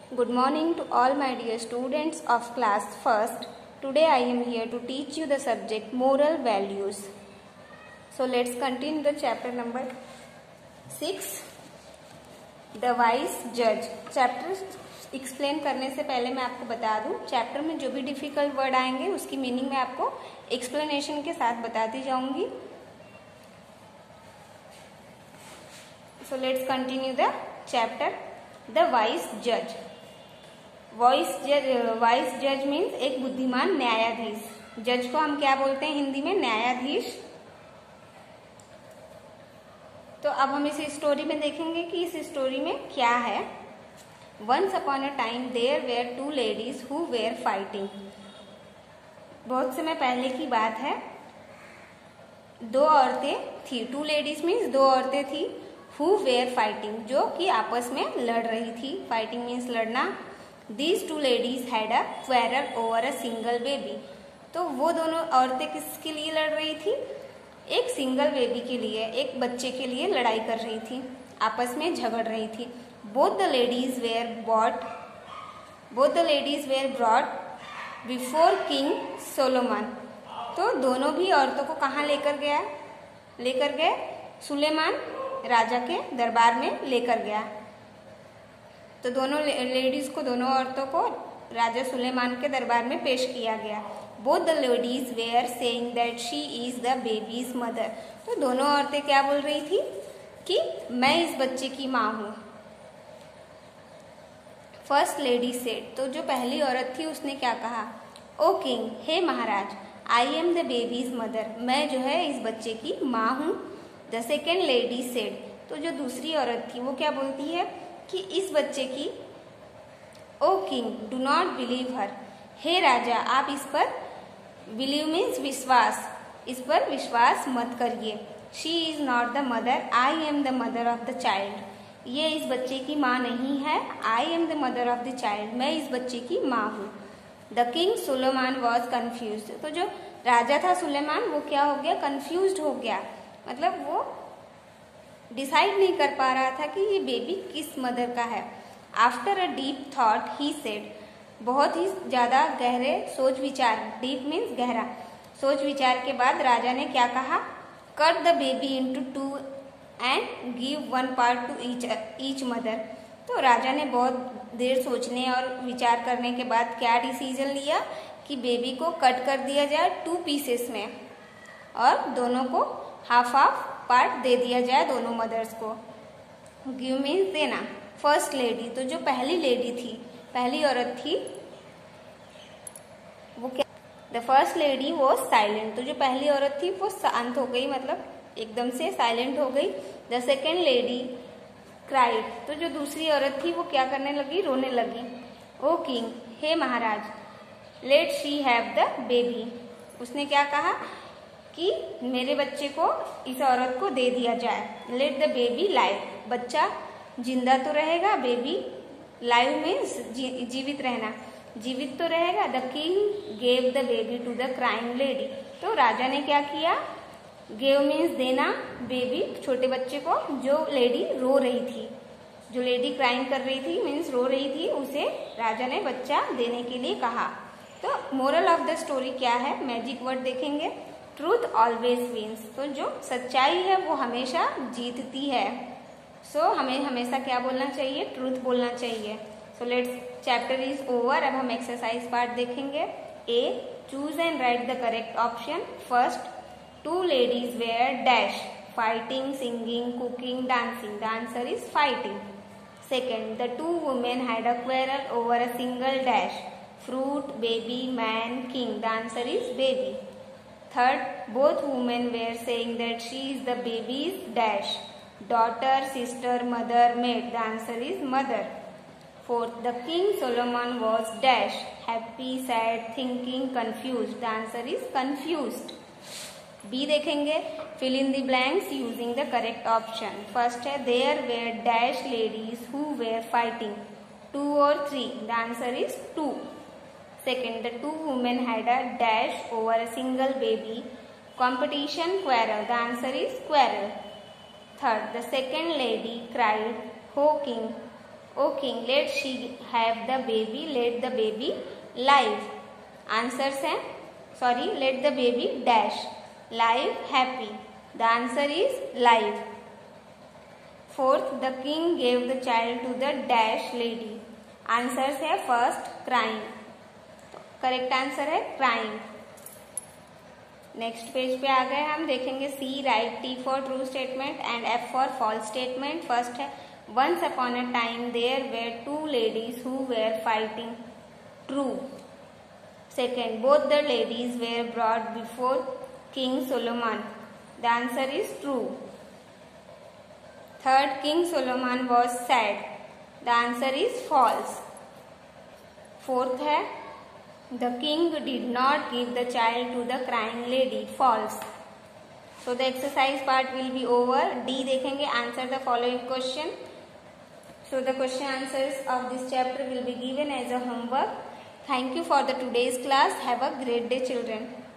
Good morning to all my dear students of class 1st. Today I am here to teach you the subject moral values. So let's continue the chapter number 6, The Wise Judge. Chapter explain करने से पहले मैं आपको बता दूं, chapter में जो भी डिफिकल्ट वर्ड आएंगे उसकी मीनिंग मैं आपको एक्सप्लेनेशन के साथ बताती जाऊंगी. So let's continue the chapter. The Wise Judge. Wise जज मीन्स एक बुद्धिमान न्यायाधीश. जज को हम क्या बोलते हैं हिंदी में? न्यायाधीश. तो अब हम इस स्टोरी में देखेंगे कि इस स्टोरी में क्या है. Once upon a time there were two ladies who were fighting. बहुत समय पहले की बात है, दो औरतें थी. टू लेडीज मीन्स दो औरतें थी. हु वेयर फाइटिंग, जो कि आपस में लड़ रही थी. फाइटिंग मीन्स लड़ना. These two ladies had a quarrel over a single baby. तो वो दोनों औरतें किसके लिए लड़ रही थी? एक सिंगल बेबी के लिए, एक बच्चे के लिए लड़ाई कर रही थी, आपस में झगड़ रही थी. Both the ladies were brought before King Solomon. तो दोनों भी औरतों को कहाँ लेकर गए? सुलेमान राजा के दरबार में लेकर गया. तो दोनों लेडीज को, दोनों औरतों को राजा सुलेमान के दरबार में पेश किया गया. Both the ladies were saying that she is the baby's mother. तो दोनों औरतें क्या बोल रही थी? कि मैं इस बच्चे की माँ हूँ. फर्स्ट लेडी सेड, तो जो पहली औरत थी उसने क्या कहा? ओ किंग, हे महाराज, I am the baby's mother. मैं जो है इस बच्चे की माँ हूँ. द सेकेंड लेडी सेड, तो जो दूसरी औरत थी वो क्या बोलती है? कि इस बच्चे की, O king do not believe her. हे राजा, आप इस पर, बिलीव मीन्स विश्वास, इस पर विश्वास मत करिए. She is not the mother, I am the mother of the child. ये इस बच्चे की माँ नहीं है. I am the mother of the child, मैं इस बच्चे की माँ हूँ. The king Suleman was confuse. तो जो राजा था सुलेमान, वो क्या हो गया? कन्फ्यूज हो गया. मतलब वो डिसाइड नहीं कर पा रहा था कि ये बेबी किस मदर का है. After a deep thought he said, बहुत ही ज्यादा गहरे सोच विचार, डीप मीन्स गहरा, सोच विचार के बाद राजा ने क्या कहा? Cut the baby into two and give one part to each mother. तो राजा ने बहुत देर सोचने और विचार करने के बाद क्या डिसीजन लिया? कि बेबी को कट कर दिया जाए 2 पीसेस में और दोनों को हाफ पार्ट दे दिया जाए, दोनों मदर्स को. गिव मीन्स देना. फर्स्ट लेडी, तो जो पहली लेडी थी, पहली औरत थी, वो क्या? The first lady was silent. तो जो पहली औरत थी वो शांत हो गई, मतलब एकदम से साइलेंट हो गई. The second lady cried. तो जो दूसरी औरत थी वो क्या करने लगी? रोने लगी. ओ किंग, हे महाराज, let she have the baby. उसने क्या कहा? कि मेरे बच्चे को इस औरत को दे दिया जाए. Let the baby live. बच्चा जिंदा तो रहेगा, बेबी लाइव मीन्स जीवित रहना, जीवित तो रहेगा. The king gave the baby to the crying lady. तो राजा ने क्या किया? गेव मीन्स देना, बेबी छोटे बच्चे को, जो लेडी रो रही थी, जो लेडी क्राइंग कर रही थी मीन्स रो रही थी, उसे राजा ने बच्चा देने के लिए कहा. तो मोरल ऑफ द स्टोरी क्या है? मैजिक वर्ड देखेंगे. Truth always wins. तो जो सच्चाई है वो हमेशा जीतती है. सो हमें हमेशा क्या बोलना चाहिए? ट्रूथ बोलना चाहिए. So let's, chapter is over. अब हम एक्सरसाइज पार्ट देखेंगे. A, choose and write the correct option. First, 2 ladies were dash, fighting, singing, cooking, dancing. The answer is fighting. Second, the 2 women had a quarrel over a single dash, fruit, baby, man, king. The answer is baby. Third, both women were saying that she is the baby's dash, daughter, sister, mother, maid. The answer is mother. Fourth, the King Solomon was dash, happy, sad, thinking, confused. The answer is confused. B देखेंगे. Fill in the blanks using the correct option. First है, there were dash ladies who were fighting. 2 or 3. The answer is 2. Second, the 2 women had a dash over a single baby. Competition, quarrel. The answer is quarrel. Third, the second lady cried, "Ho king, O king let she have the baby, let the baby live. Answers हैं, sorry, let the baby dash, live, happy. The answer is live. Fourth, the king gave the child to the dash lady. Answers है first crying, तो correct answer है crying. Next page पे आ गए हम, देखेंगे C right, T for true statement and F for false statement. First है once upon a time there were two ladies who were fighting, true. Second, both the ladies were brought before king Solomon. The answer is true. Third, king Solomon was sad. The answer is false. Fourth है the king did not give the child to the crying lady, false. So the exercise part will be over. D देखेंगे, answer the following question. So the question answers of this chapter will be given as a homework. Thank you for the today's class. Have a great day, children.